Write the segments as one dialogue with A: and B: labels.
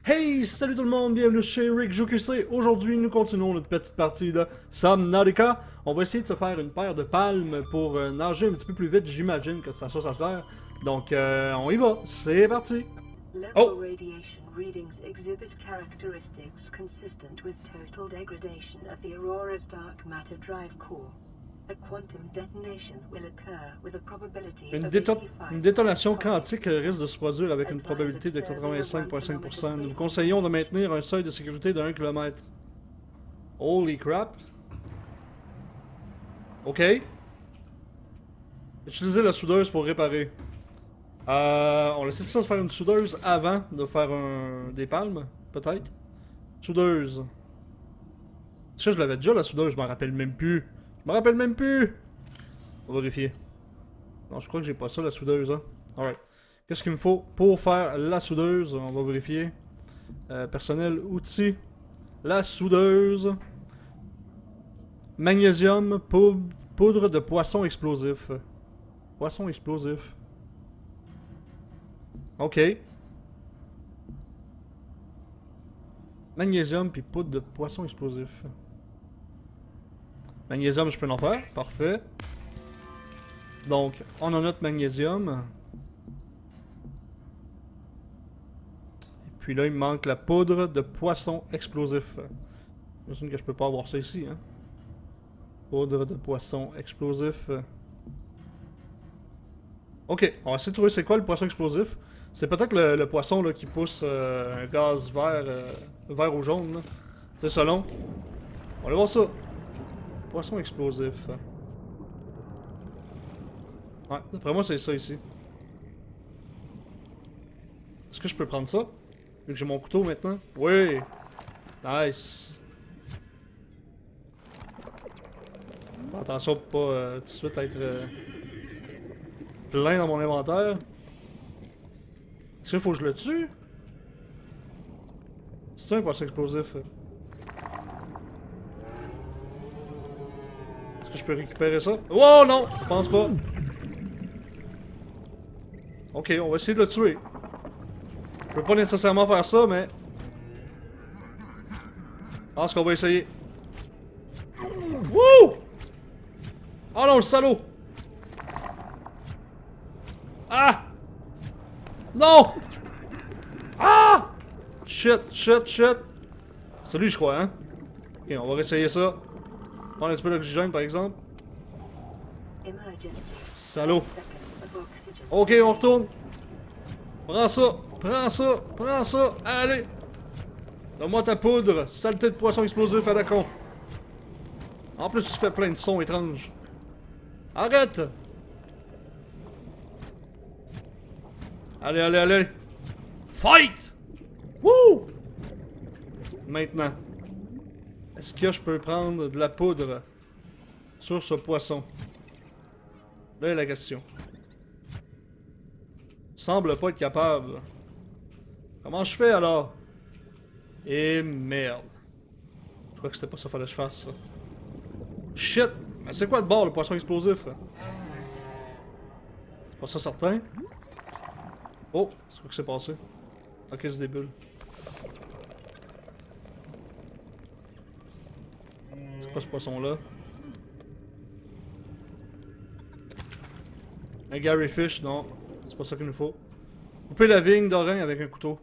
A: Hey, salut tout le monde, bienvenue chez Rick Joue QC. Aujourd'hui, nous continuons notre petite partie de Subnautica. On va essayer de se faire une paire de palmes pour nager un petit peu plus vite, j'imagine que ça sert. Donc, on y va, c'est parti.
B: Local
A: Oh,
B: radiation readings exhibit characteristics consistent with total degradation of the Aurora's dark matter drive core. A quantum detonation will occur with a probability
A: une,
B: of
A: une détonation
B: 85.
A: quantique risque de se produire avec une probabilité de 85,5%. Nous vous conseillons de maintenir un seuil de sécurité de 1 km. Holy crap. Ok. Utilisez la soudeuse pour réparer. On essaie de faire une soudeuse avant de faire des palmes, peut-être. Soudeuse. Ça, je l'avais déjà la soudeuse, je m'en rappelle même plus. Je m'en rappelle même plus! On va vérifier. Non, je crois que j'ai pas ça, la soudeuse, hein. Alright. Qu'est-ce qu'il me faut pour faire la soudeuse? On va vérifier. Personnel, outils. La soudeuse. Magnésium, poudre de poisson explosif. Poisson explosif. Ok. Magnésium puis poudre de poisson explosif. Magnésium, je peux en faire. Parfait. Donc, on a notre magnésium. Et puis là, il me manque la poudre de poisson explosif. J'imagine que je peux pas avoir ça ici, hein. Poudre de poisson explosif. Ok, on va essayer de trouver c'est quoi le poisson explosif. C'est peut-être le poisson là, qui pousse un gaz vert ou jaune. C'est selon. On va aller voir ça. Poisson explosif. Ouais, d'après moi c'est ça ici. Est-ce que je peux prendre ça? Vu que j'ai mon couteau maintenant? Oui! Nice! Attention pour pas tout de suite être plein dans mon inventaire. Est-ce qu'il faut que je le tue? C'est un poisson explosif. Est-ce que je peux récupérer ça? Wow, non! Je pense pas. Ok, on va essayer de le tuer. Je peux pas nécessairement faire ça, mais... Je pense qu'on va essayer. Wouh! Oh non, le salaud! Ah! Non! Ah! Shit. C'est lui, je crois, hein? Ok, on va réessayer ça. Prendre un petit peu d'oxygène, par exemple.
B: Emergency.
A: Salaud.
B: 10 seconds of oxygen.
A: Ok, on retourne. Prends ça. Allez! Donne-moi ta poudre. Saleté de poisson explosif à la con. En plus, tu fais plein de sons étranges. Arrête! Allez. Fight! Wouh! Maintenant. Est-ce que je peux prendre de la poudre sur ce poisson? Là est la question. Semble pas être capable. Comment je fais alors? Et merde. Je crois que c'était pas ça qu'il fallait que je fasse ça. Shit! Mais c'est quoi de bord le poisson explosif? C'est pas ça certain? Oh! C'est quoi qui s'est passé? Ok, c'est des bulles. C'est quoi ce poisson-là? Un Gary Fish, non. C'est pas ça qu'il nous faut. Couper la vigne d'oreille avec un couteau.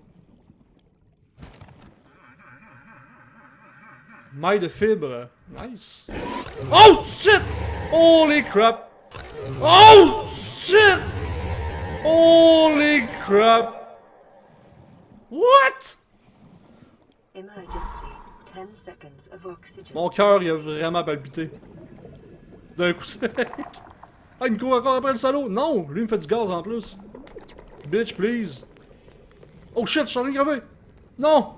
A: Maille de fibre. Nice. Oh shit! Holy crap! Oh shit! Holy crap! What?
B: Emergency. 10 seconds of oxygen.
A: Mon cœur, il a vraiment palpité. D'un coup sec. Ah, il me court encore après le salaud! Non! Lui, il me fait du gaz en plus. Bitch, please. Oh shit, je suis en train de crever! Non!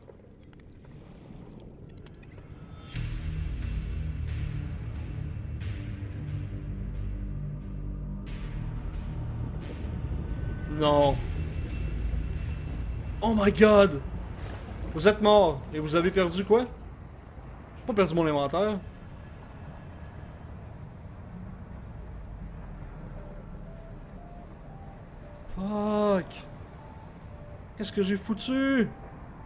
A: Non. Oh my god! Vous êtes mort et vous avez perdu quoi? J'ai pas perdu mon inventaire. Fuck! Qu'est-ce que j'ai foutu?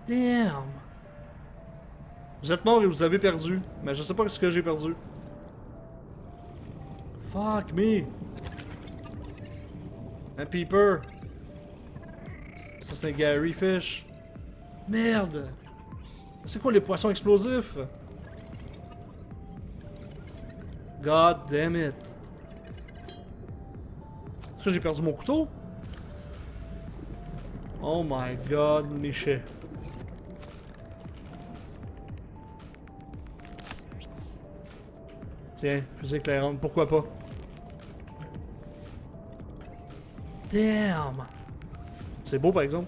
A: Damn! Vous êtes mort et vous avez perdu. Mais je sais pas ce que j'ai perdu. Fuck me! Un peeper! Ça c'est un Gary Fish. Merde! C'est quoi les poissons explosifs? God damn it! Est-ce que j'ai perdu mon couteau? Oh my god, Miché. Tiens, fusée éclairante, pourquoi pas? Damn! C'est beau par exemple.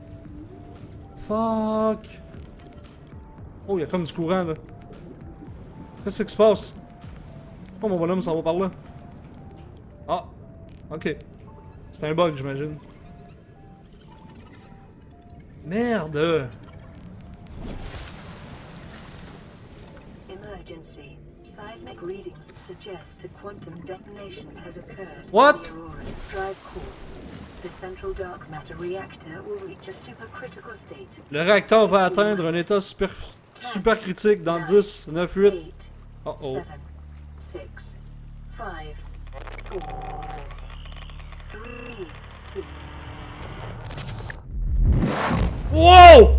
A: Fuck! Oh, il y a comme du courant là. Qu'est-ce qui se passe? Pourquoi mon bonhomme s'en va par là? Ah! Ok. C'est un bug, j'imagine. Merde!
B: Emergency. Seismic readings suggest a quantum detonation has occurred
A: What?
B: in the Aurora's drive core. The central dark matter reactor will reach a supercritical state.
A: Le réacteur va atteindre un état super critique dans 10, 9, 8.
B: 8,
A: Oh oh.
B: 7, 6, 5, 4, 3, 2.
A: Wow!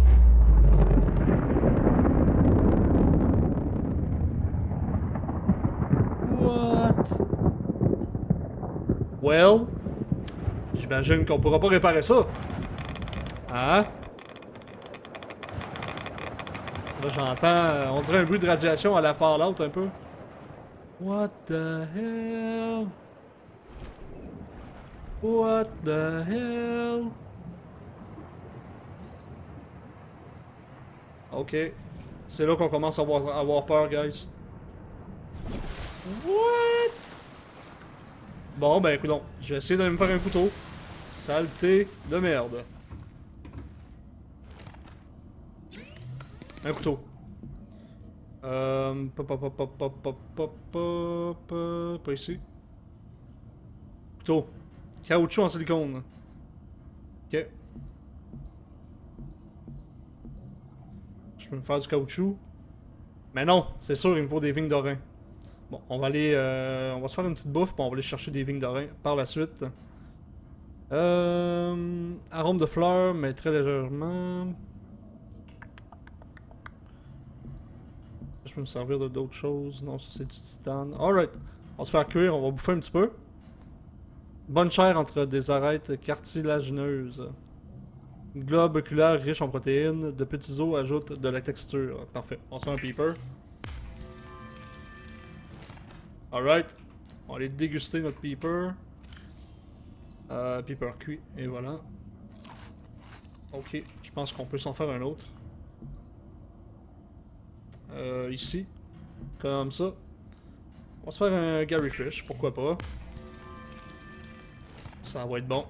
A: What? Well, j'imagine qu'on pourra pas réparer ça. Hein? Là, j'entends, on dirait un bruit de radiation à la Fallout un peu. What the hell? What the hell? Ok. C'est là qu'on commence à avoir peur, guys. What? Bon, ben, écoute, je vais essayer de me faire un couteau. Saleté de merde. Un couteau. Pas ici. Couteau. Caoutchouc en silicone. Ok. Je peux me faire du caoutchouc. Mais non, c'est sûr, il me faut des vignes d'orin. Bon, on va aller... on va se faire une petite bouffe, puis on va aller chercher des vignes d'orin par la suite. Arôme de fleurs, mais très légèrement. Je peux me servir de d'autres choses. Non, ça c'est du titane. Alright. On va se faire cuire, on va bouffer un petit peu. Bonne chair entre des arêtes cartilagineuses. Globe oculaire riche en protéines. De petits os ajoutent de la texture. Parfait. On se fait un peeper. Alright. On va aller déguster notre peeper. Peeper cuit. Et voilà. Ok. Je pense qu'on peut s'en faire un autre. Ici. Comme ça. On va se faire un Gary Fish. Pourquoi pas. Ça va être bon.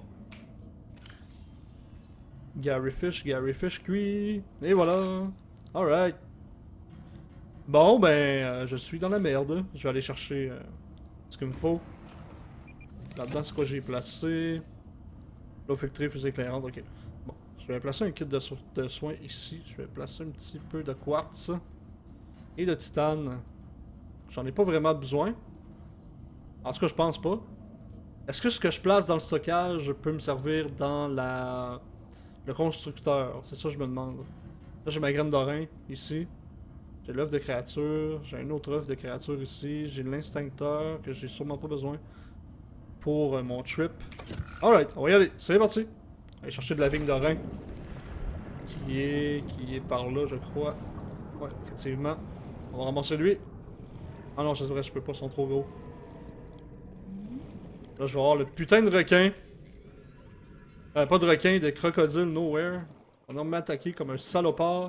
A: Gary Fish cuit. Et voilà. Alright. Bon, ben, je suis dans la merde. Je vais aller chercher ce qu'il me faut. Là-dedans, c'est quoi j'ai placé? L'eau filtrée, fusée éclairante, ok. Bon, je vais placer un kit de soins ici. Je vais placer un petit peu de quartz. Et de titane. J'en ai pas vraiment besoin. En tout cas, je pense pas. Est-ce que ce que je place dans le stockage peut me servir dans le constructeur? C'est ça que je me demande. Là, j'ai ma graine d'orin ici. J'ai l'œuf de créature. J'ai un autre œuf de créature ici. J'ai l'instincteur que j'ai sûrement pas besoin pour mon trip. Alright, on va y aller. C'est parti. Aller chercher de la vigne d'orin. Qui est par là, je crois. Ouais, effectivement. On va ramasser lui. Ah non, c'est vrai, je peux pas, ils sont trop gros. Là, je vais avoir le putain de requin. Pas de requin, de crocodile nowhere. On va m'attaquer comme un salopard.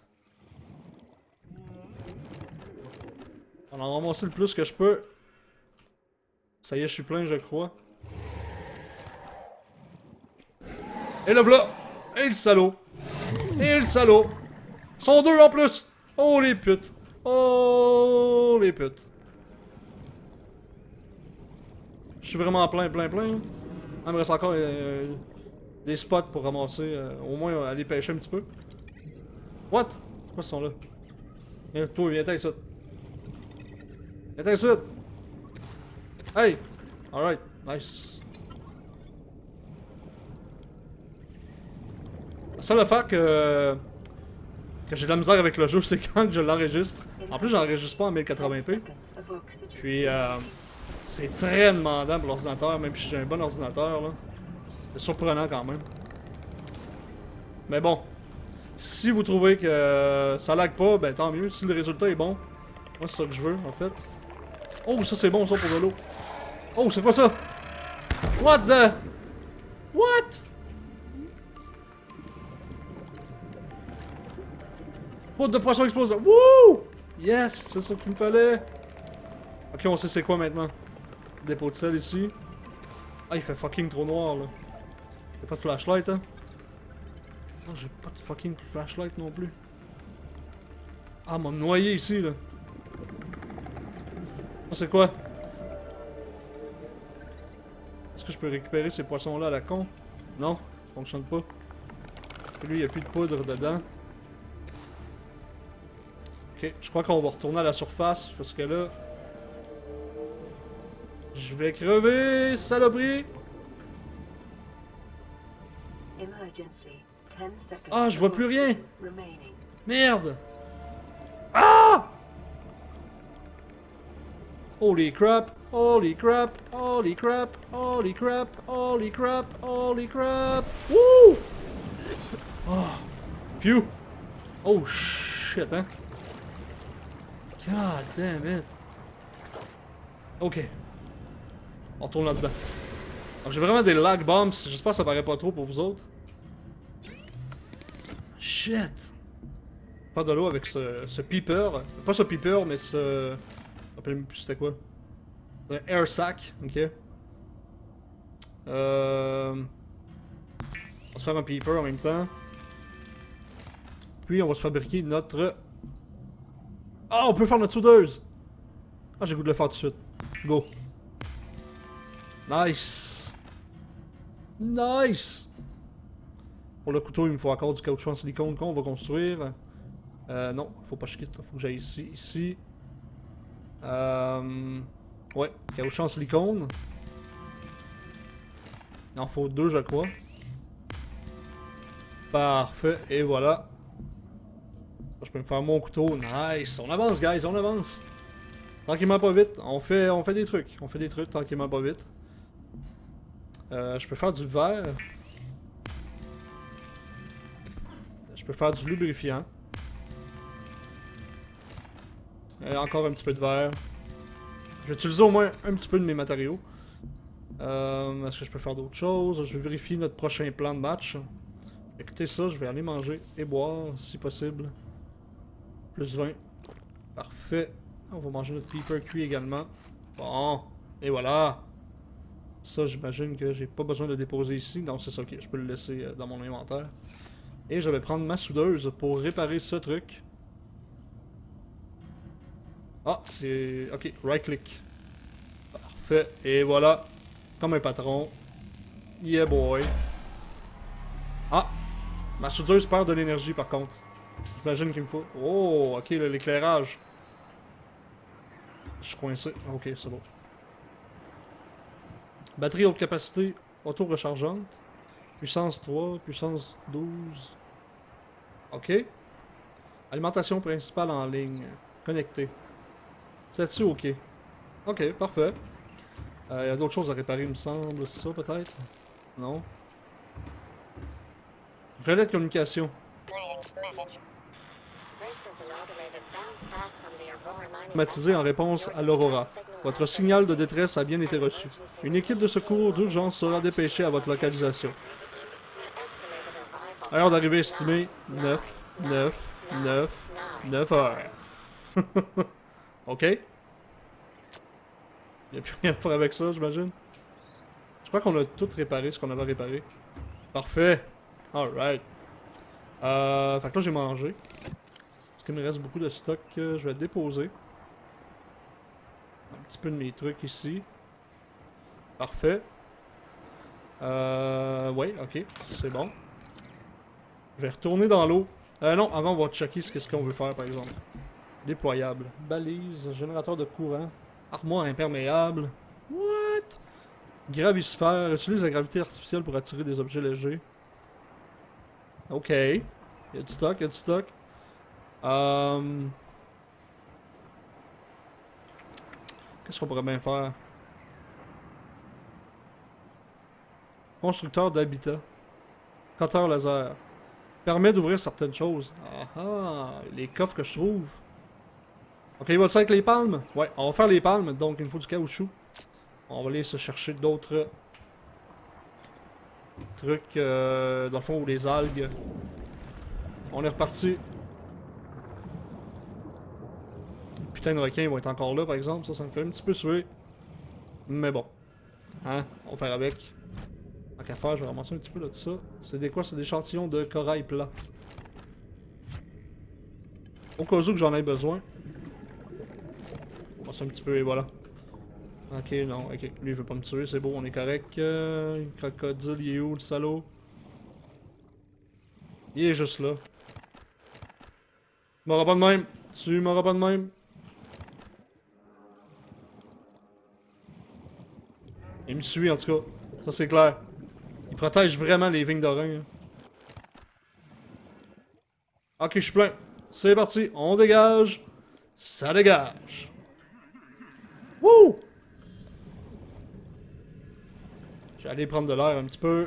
A: On va en ramasser le plus que je peux. Ça y est, je suis plein, je crois. Et le v'là! Et le salaud! Et le salaud! Ils sont deux en plus! Oh les putes! Oh les putes! Je suis vraiment plein. Il me reste encore des spots pour ramasser, au moins aller pêcher un petit peu. What? C'est quoi ce son-là? Viens, toi, viens-t'en ici. Viens-t'en ici! Hey! Alright, nice. La seule affaire que j'ai de la misère avec le jeu, c'est quand je l'enregistre. En plus, j'enregistre pas en 1080p. Puis, c'est très demandant pour l'ordinateur, même si j'ai un bon ordinateur, là. C'est surprenant quand même. Mais bon, si vous trouvez que ça lag pas, ben tant mieux. Si le résultat est bon, moi c'est ça que je veux en fait. Oh, ça c'est bon ça pour de l'eau. Oh, c'est quoi ça? What the? What? Poudre de poisson explosive. Wouh! Yes, c'est ça qu'il me fallait. Ok, on sait c'est quoi maintenant. Dépôt de sel ici. Ah, il fait fucking trop noir là. Y'a pas de flashlight, hein? Non, j'ai pas de fucking flashlight non plus. Ah, m'a noyé ici, là. Ça, c'est quoi? Est-ce que je peux récupérer ces poissons-là à la con? Non, ça fonctionne pas. Et lui, il n'y a plus de poudre dedans. Ok, je crois qu'on va retourner à la surface, parce que là... Je vais crever, saloperie! Ah, je vois plus rien! Merde! Ah! Holy crap! Holy crap! Holy crap! Holy crap! Holy crap! Holy crap! Wouh! Oh! Phew! Oh shit, hein? God damn it! Ok. On retourne là-dedans. J'ai vraiment des lag bombs, j'espère que ça paraît pas trop pour vous autres. Shit! Pas de l'eau avec ce peeper. Pas ce peeper, mais ce... Je me rappelle plus c'était quoi. Un air sac, ok. On va se faire un peeper en même temps. Puis on va se fabriquer notre... Ah, on peut faire notre soudeuse! Ah, j'ai le goût de le faire tout de suite. Go! Nice! Nice! Pour le couteau, il me faut encore du caoutchouc en silicone qu'on va construire. Non, faut pas que je quitte, faut que j'aille ici, ici. Ouais, caoutchouc en silicone. Il en faut 2, je crois. Parfait, et voilà. Je peux me faire mon couteau, nice! On avance, guys, on avance! Tranquillement, pas vite, on fait des trucs. On fait des trucs tranquillement, pas vite. Je peux faire du verre. Je peux faire du lubrifiant. Encore un petit peu de verre. Je vais utiliser au moins un petit peu de mes matériaux. Est-ce que je peux faire d'autres choses? Je vais vérifier notre prochain plan de match. Écoutez ça, je vais aller manger et boire si possible. Plus 20. Parfait. On va manger notre peeper cuit également. Bon. Et voilà. Ça, j'imagine que j'ai pas besoin de le déposer ici. Non, c'est ça, ok. Je peux le laisser dans mon inventaire. Et je vais prendre ma soudeuse pour réparer ce truc. Ah, c'est... Ok, right-click. Parfait. Et voilà. Comme un patron. Yeah, boy. Ah! Ma soudeuse perd de l'énergie, par contre. J'imagine qu'il me faut... Oh, ok, l'éclairage. Je suis coincé. Ok, c'est bon. Batterie haute capacité auto-rechargeante. Puissance 3, puissance 12. Ok. Alimentation principale en ligne. Connecté. C'est-tu ok? Ok, parfait. Il y a d'autres choses à réparer, il me semble. C'est ça, peut-être? Non. Relais de communication. Automatisé en réponse à l'Aurora. Votre signal de détresse a bien été reçu. Une équipe de secours d'urgence sera dépêchée à votre localisation. Heure d'arrivée estimée 9 heures. Ok. Il n'y a plus rien à faire avec ça, j'imagine. Je crois qu'on a tout réparé ce qu'on avait réparé. Parfait. Alright. Fait que là, j'ai mangé. Parce qu'il me reste beaucoup de stock que je vais déposer. Un petit peu de mes trucs ici. Parfait. Ouais, ok. C'est bon. Je vais retourner dans l'eau Non, avant on va checker ce qu'on veut faire par exemple. Déployable. Balise, générateur de courant. Armoire imperméable. What? Gravisphère. Utilise la gravité artificielle pour attirer des objets légers. Ok. Il y a du stock, il y a du stock. Qu'est-ce qu'on pourrait bien faire? Constructeur d'habitat. Cutter laser. Permet d'ouvrir certaines choses. Ah ah, les coffres que je trouve. Ok, il va être avec les palmes? Ouais, on va faire les palmes, donc il me faut du caoutchouc. On va aller se chercher d'autres trucs, dans le fond, ou les algues. On est reparti. Putain de requins vont être encore là, par exemple. Ça me fait un petit peu suer. Mais bon. Hein, on va faire avec. Tant qu'à faire, je vais ramasser un petit peu là de ça. C'est des quoi? C'est des échantillons de corail plat. Au cas où que j'en ai besoin. On va un petit peu et voilà. Ok, non, ok. Lui il veut pas me tuer, c'est beau, on est correct. Crocodile, il est où le salaud? Il est juste là. Tu m'auras pas de même. Tu m'auras pas de même. Il me suit en tout cas. Ça c'est clair. Il protège vraiment les vignes d'Orin. Ok, je suis plein. C'est parti, on dégage. Ça dégage. Wouh! Je vais aller prendre de l'air un petit peu.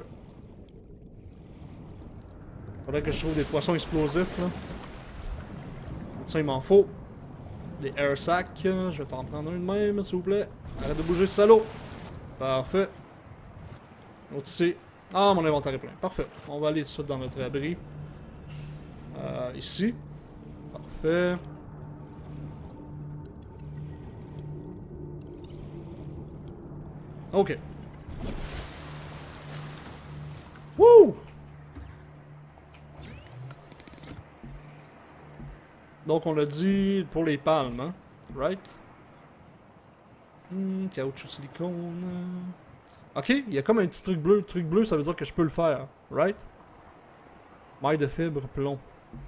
A: Faudrait que je trouve des poissons explosifs là. Ça il m'en faut. Des air sacs. Je vais t'en prendre un de même s'il vous plaît. Arrête de bouger salaud. Parfait. L'autre ici. Ah, mon inventaire est plein. Parfait. On va aller tout de suite dans notre abri. Ici. Parfait. Ok. Wouh! Donc on l'a dit pour les palmes, hein? Right? Caoutchouc silicone. Ok, il y a comme un petit truc bleu. Le truc bleu, ça veut dire que je peux le faire. Right? Maille de fibre, plomb.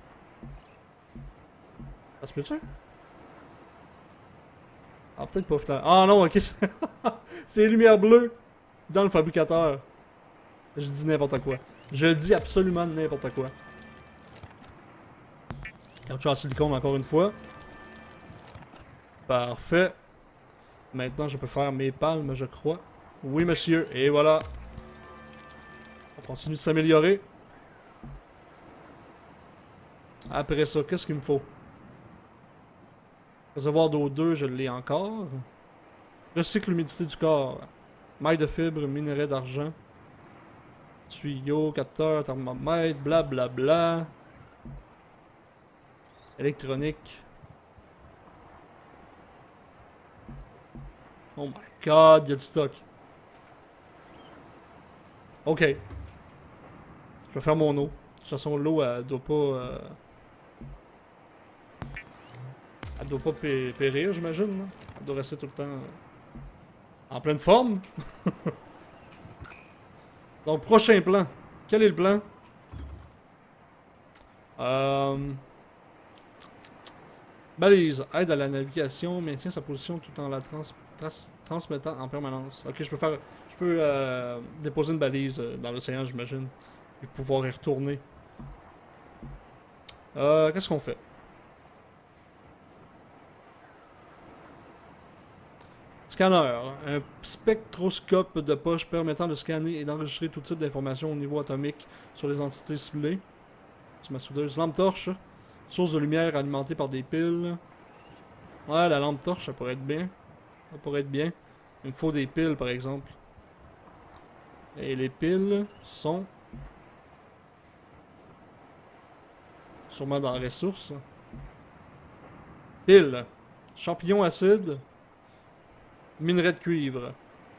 A: Ça se peut-tu? Ah, peut-être pas, putain. Ah non, ok. C'est les lumières bleues dans le fabricateur. Je dis n'importe quoi. Je dis absolument n'importe quoi. Caoutchouc en silicone encore une fois. Parfait. Maintenant, je peux faire mes palmes, je crois. Oui, monsieur. Et voilà. On continue de s'améliorer. Après ça, qu'est-ce qu'il me faut? Réservoir d'eau 2, je l'ai encore. Recycle l'humidité du corps. Maille de fibre, minerai d'argent. Tuyau, capteur, thermomètre, blablabla. Bla bla. Électronique. Oh my god, il y a du stock. Ok. Je vais faire mon eau. De toute façon, l'eau, elle doit pas... Elle doit pas périr, j'imagine. Elle doit rester tout le temps en pleine forme. Donc, prochain plan. Quel est le plan? Balise. Aide à la navigation. Maintient sa position tout en la transmettant en permanence. Ok, je peux déposer une balise dans l'océan, j'imagine. Et pouvoir y retourner. Qu'est-ce qu'on fait? Scanner. Un spectroscope de poche permettant de scanner et d'enregistrer tout type d'informations au niveau atomique sur les entités ciblées. C'est ma soudeuse. Lampe torche. Source de lumière alimentée par des piles. Ouais, la lampe torche, ça pourrait être bien. Ça pourrait être bien. Il me faut des piles, par exemple. Et les piles sont... sûrement dans les ressources. Piles. Champignon acide. Minerai de cuivre.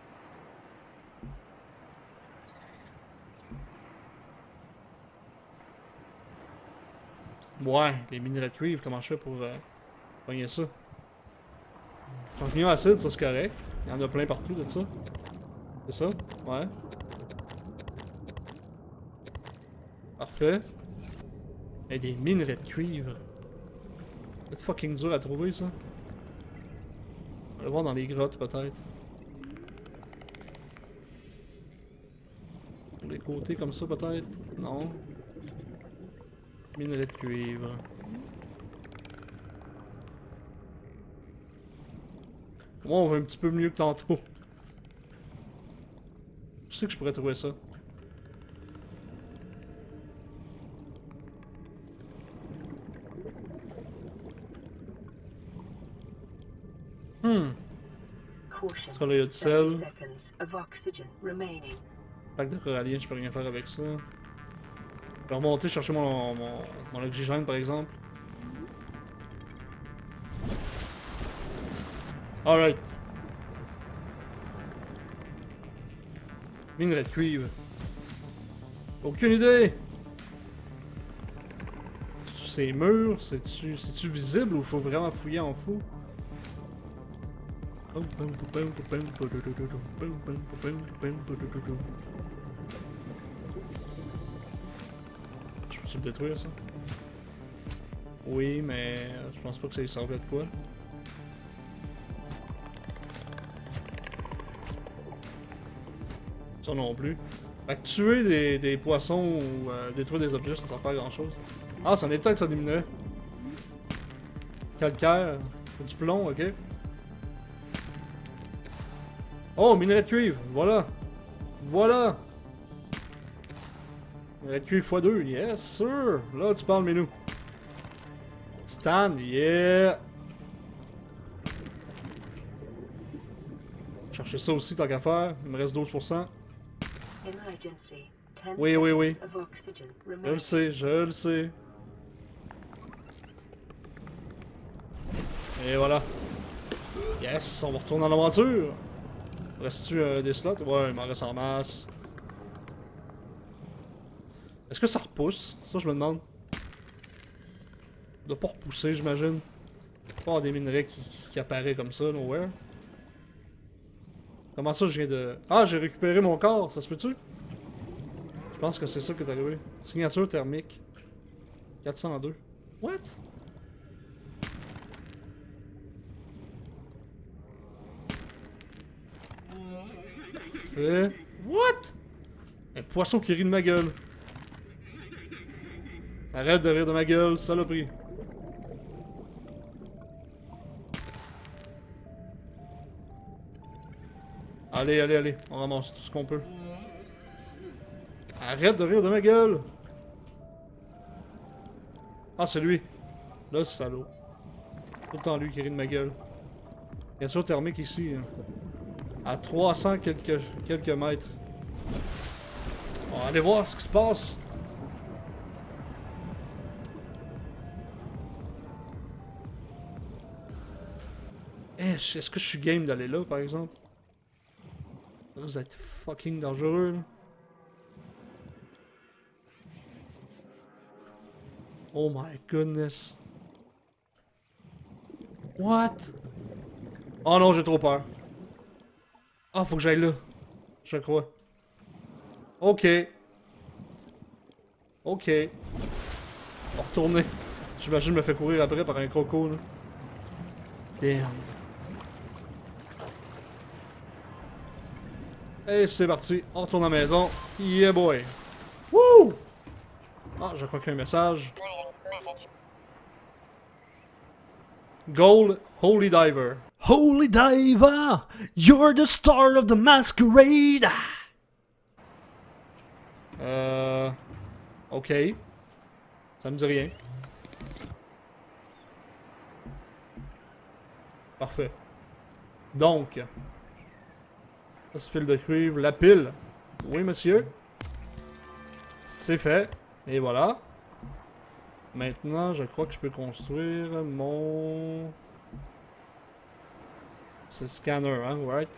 A: Ouais, les minerais de cuivre, comment je fais pour pogner ça? Champignon acide, ça c'est correct. Il y en a plein partout de ça. C'est ça? Ouais. Parfait. Et des minerais de cuivre. C'est fucking dur à trouver ça. On va le voir dans les grottes peut-être. Sur les côtés comme ça peut-être. Non. Minerais de cuivre. Moi on va un petit peu mieux que tantôt. Je sais que je pourrais trouver ça.
B: Caution.
A: Ça là, il y a du
B: 30
A: sel.
B: seconds of oxygen remaining.
A: Plaque de corallien, je peux rien faire avec ça. Je vais remonter chercher mon oxygène par exemple. Alright. Minerai de cuivre. Aucune idée! Ces murs, c'est-tu visible ou faut vraiment fouiller en fou? Je peux-tu le détruire ça? Oui, mais je pense pas que ça lui servait de quoi. Ça non plus. Fait que tuer des poissons ou détruire des objets, ça sert pas à grand chose. Ah, c'en est peut-être que ça diminuait. Calcaire, du plomb, ok. Oh, minerai de cuivre, voilà. Voilà. Minerai de cuivre x2, yes sir. Là, tu parles, Minou. Titane, yeah. Chercher ça aussi, tant qu'à faire. Il me reste 12%.
B: Emergency. 10
A: Oui, oui, oui.
B: seconds of oxygen
A: Je le
B: remaining.
A: sais, je le sais. Et voilà. Yes, on va retourner dans l'aventure. Reste-tu des slots? Ouais, il m'en reste en masse. Est-ce que ça repousse? Ça, je me demande. Il doit pas repousser, j'imagine. Pas avoir des minerais qui apparaissent comme ça, nowhere. Comment ça, je viens de... Ah, j'ai récupéré mon corps, ça se peut-tu? Je pense que c'est ça qui est arrivé. Signature thermique. 402. What? What? Un poisson qui rit de ma gueule. Arrête de rire de ma gueule, saloperie. Allez, allez, allez. On ramasse tout ce qu'on peut. Arrête de rire de ma gueule. Ah, c'est lui. Là, c'est salaud. Tout le temps lui qui rit de ma gueule. Il y a toujours thermique ici. Hein. À 300 quelques mètres. On va aller voir ce qui se passe. Est-ce que je suis game d'aller là, par exemple? Ça risque d'être fucking dangereux, là. Oh my goodness. What? Oh non, j'ai trop peur. Ah, faut que j'aille là. Je crois. Ok. Ok. On va retourner. J'imagine me fait courir après par un croco, là. Damn. Et c'est parti. On retourne à la maison. Yeah boy. Woo! Ah, je crois qu'il y a un message. Goal, Holy Diver.
C: Holy Diver, you're the star of the masquerade.
A: Ok. Ça me dit rien. Parfait. Donc. Ça, c'est pile de cuivre. La pile. Oui, monsieur. C'est fait. Et voilà. Maintenant, je crois que je peux construire mon... C'est scanner, hein, right?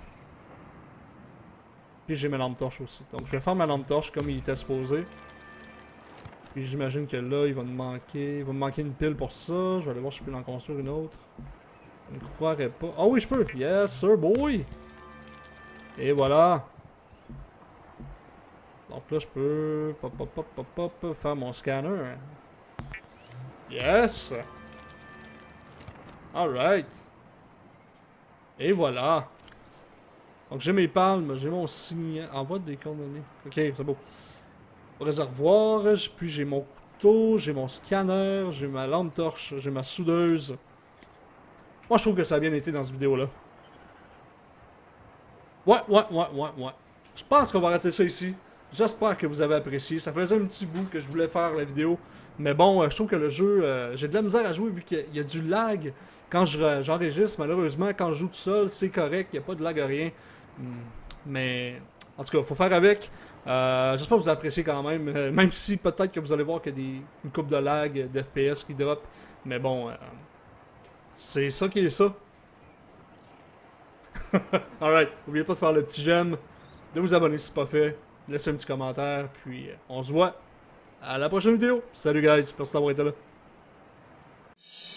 A: Puis j'ai ma lampe torche aussi. Donc je vais faire ma lampe torche comme il était supposé. Puis j'imagine que là, il va me manquer une pile pour ça. Je vais aller voir si je peux en construire une autre. Je ne croirais pas. Ah oui, je peux! Yes, sir, boy! Et voilà! Donc là, je peux... Pop, faire mon scanner. Yes! Alright. Et voilà. Donc j'ai mes palmes, j'ai mon signe. Envoie des coordonnées. Ok, c'est beau. Réservoir, puis j'ai mon couteau, j'ai mon scanner, j'ai ma lampe torche, j'ai ma soudeuse. Moi je trouve que ça a bien été dans cette vidéo-là. Ouais. Je pense qu'on va arrêter ça ici. J'espère que vous avez apprécié. Ça faisait un petit bout que je voulais faire la vidéo. Mais bon, je trouve que le jeu, j'ai de la misère à jouer vu qu'il y a du lag quand j'enregistre. Malheureusement, quand je joue tout seul, c'est correct. Il n'y a pas de lag à rien. Mais en tout cas, il faut faire avec. J'espère que vous appréciez quand même. Même si peut-être que vous allez voir qu'il y a une coupe de lag, d'FPS qui drop. Mais bon, c'est ça qui est ça. Alright, n'oubliez pas de faire le petit j'aime, de vous abonner si c'est pas fait, laissez un petit commentaire, puis on se voit à la prochaine vidéo. Salut guys, merci d'avoir été là.